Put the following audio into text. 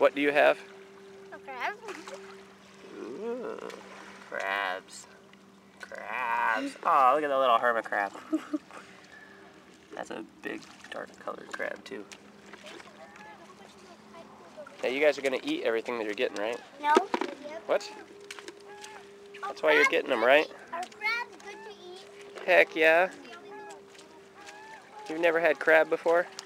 What do you have? A crab. Ooh, crabs. Crabs. Oh, look at that little hermit crab. That's a big, dark-colored crab, too. Now, you guys are going to eat everything that you're getting, right? No. What? That's why you're getting them, right? Are crabs good to eat? Heck yeah. You've never had crab before?